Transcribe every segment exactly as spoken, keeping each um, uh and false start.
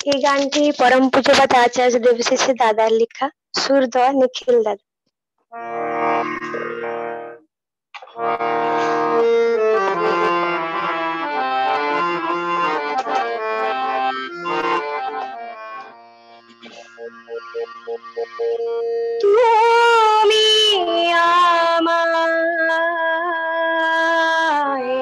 এই গানটি পরম পূজ্যপাত আচার্য দেবশেষে দাদার লেখা, সুর দেওয়া নিখিল দাদা। তুমি আমায়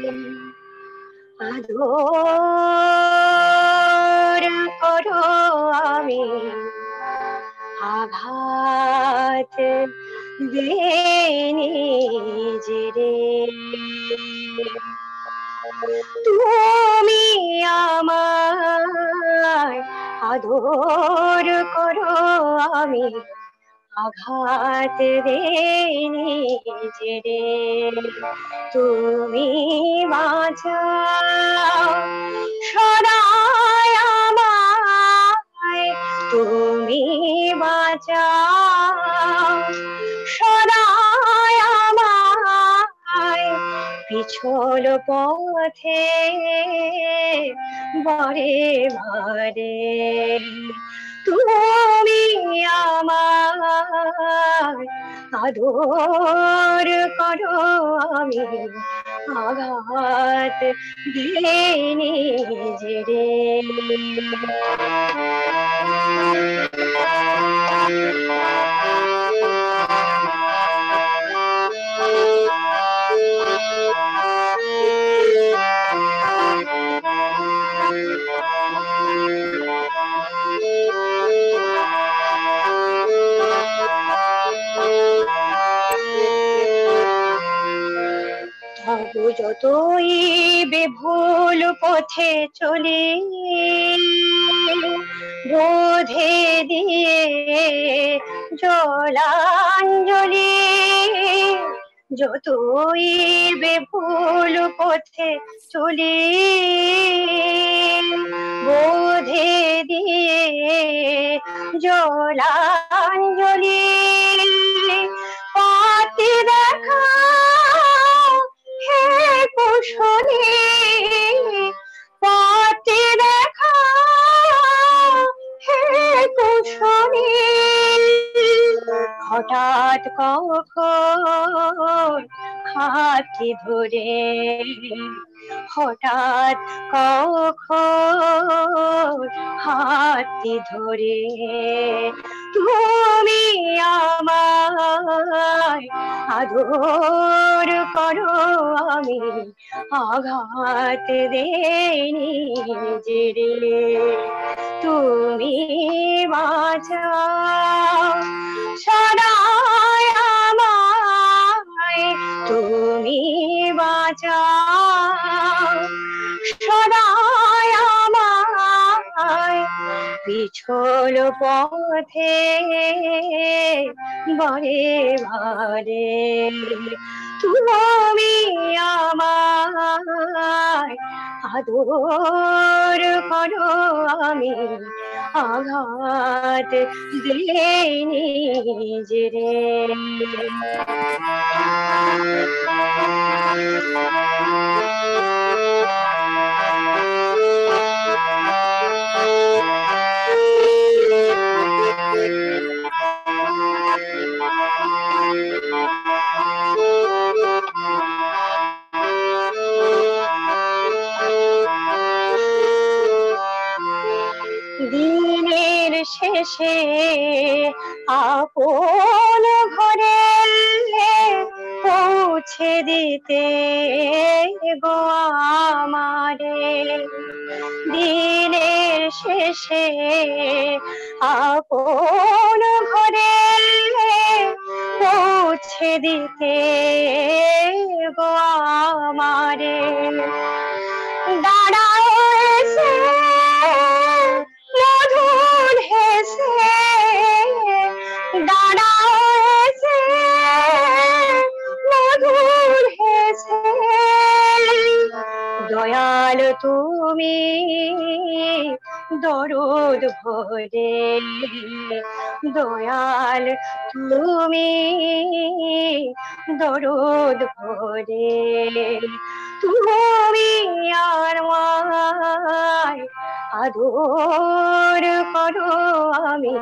আদর করো, আমি আঘাত দেনি যে রে। তুমি আমায় আদর করো, আমি আঘাত দেনি যে রে। তুমি বাঁচাও সদায় আমায়, তুমি বাঁচাও সদায় আমায়, পিছল পথে বারে বারে। তুমি আমায় আদর করো, আমি আঘাত দেনি যে রে। তবু যতই বেভুল পথে চলি, বোধে দিয়ে জলাঞ্জলি। যতই বেভুল পথে চলি, বোধে দিয়ে জলাঞ্জলি। পাতি দেখা হে কুশলী, পাতি দেখা হে কুশলী। হঠাৎ কখন হাতটি ধরে, হঠাৎ কখন হাতটি ধরে। তুমি আমায় আদর করো, আমি আঘাত দেনি যে রে। তুমি বাঁচাও সদায় আমায়, তুমি বাঁচাও সদায় আমায়, পিছল পথে বারে বারে। তুমি আমায় আদর করো, আমি আঘাত দেনি যে রে। দিনের শেষে আপন ঘরে পৌঁছে দিতে গো আমারে। দিনের শেষে আপন ঘরে পৌঁছে দিতে গো আমারে। দাঁড়াও এসে মধুর হেসে, দাঁড়াও এসে মধুর হেসে। দয়াল তুমি দরদ ভরে দয়াল তুমি দরদ ভরে তুমি আর মায় আদর করো আমি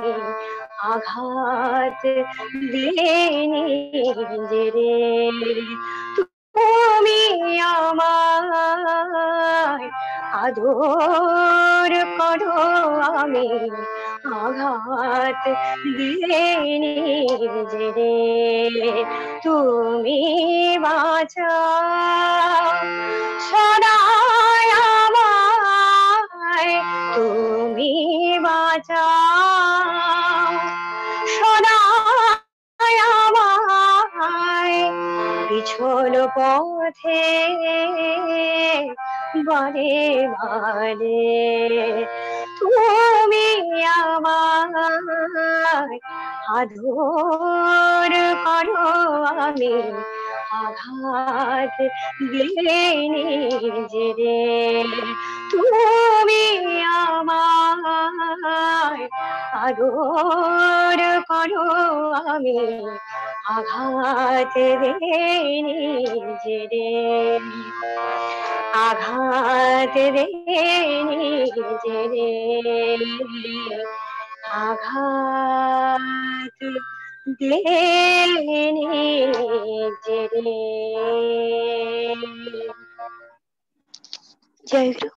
আঘাত দিইনি যে রে তুমি আমায় আদর করো আমি আঘাত দিইনি যে রে তুমি বাঁচাও সদায় আমায় তুমি বাঁচাও সদায় আমায় পিছল পথে বারে বারে তুমি আমায় আদর করো আমি আঘাত দিইনি যে রে তুমি আমায় আদর করো আমি আঘাত দিইনি যে রে আঘাত দিইনি যে রে আঘাত দিইনি যে রে। জয় গুরু।